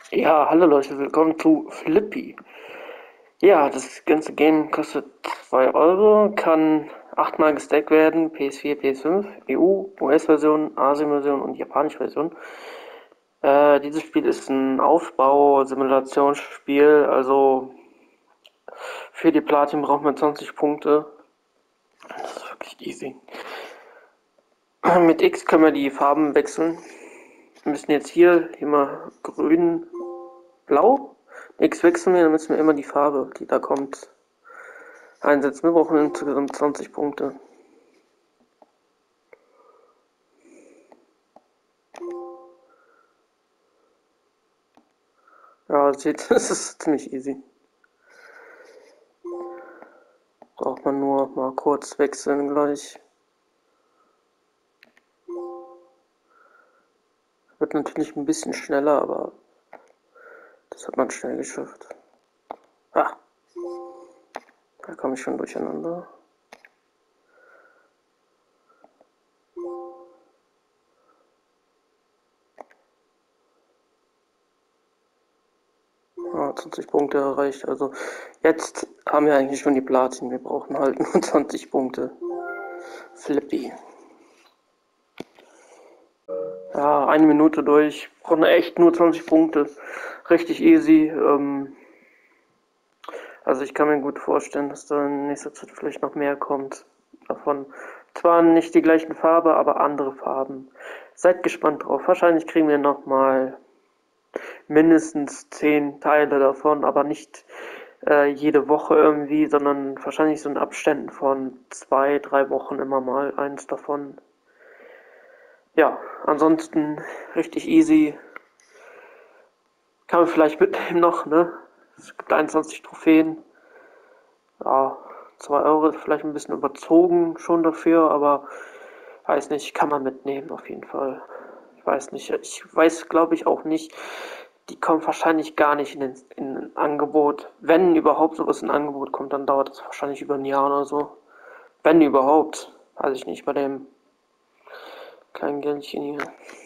Ja, hallo Leute, willkommen zu Flippy. Ja, das ganze Game kostet 2 Euro, kann 8-mal gestackt werden, PS4, PS5, EU, US-Version, Asien-Version und japanische Version. Dieses Spiel ist ein Aufbau-Simulationsspiel, also für die Platin braucht man 20 Punkte. Das ist wirklich easy. Mit X können wir die Farben wechseln. Wir müssen jetzt hier mal grün, blau. X wechseln wir, dann müssen wir immer die Farbe, die da kommt, einsetzen. Wir brauchen insgesamt 20 Punkte. Ja, seht, das ist ziemlich easy. Braucht man nur mal kurz wechseln gleich. Wird natürlich ein bisschen schneller, aber das hat man schnell geschafft. Ah, da komme ich schon durcheinander. Ja, 20 Punkte erreicht. Also jetzt haben wir eigentlich schon die Platin. Wir brauchen halt nur 20 Punkte. Flippy. Ja, 1 Minute durch. Brauchen echt nur 20 Punkte. Richtig easy. Also ich kann mir gut vorstellen, dass da in nächster Zeit vielleicht noch mehr kommt davon. Zwar nicht die gleichen Farbe, aber andere Farben. Seid gespannt drauf. Wahrscheinlich kriegen wir nochmal mindestens 10 Teile davon, aber nicht jede Woche irgendwie, sondern wahrscheinlich so in Abständen von 2, 3 Wochen immer mal eins davon. Ja, ansonsten richtig easy. Kann man vielleicht mitnehmen noch, ne? Es gibt 21 Trophäen. Ja, 2 Euro ist vielleicht ein bisschen überzogen schon dafür, aber weiß nicht, kann man mitnehmen auf jeden Fall. Ich weiß nicht, ich weiß glaube ich auch nicht, die kommen wahrscheinlich gar nicht in ein Angebot. Wenn überhaupt sowas in Angebot kommt, dann dauert das wahrscheinlich über ein Jahr oder so. Wenn überhaupt, weiß ich nicht, bei dem kleinen Geldchen hier.